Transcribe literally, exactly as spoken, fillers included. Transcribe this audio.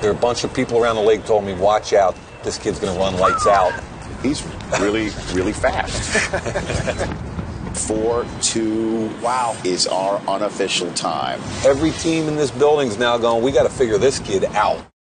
There are a bunch of people around the league told me, watch out, this kid's going to run lights out. He's really, really fast. Four, two, wow, is our unofficial time. Every team in this building's now going, we got to figure this kid out.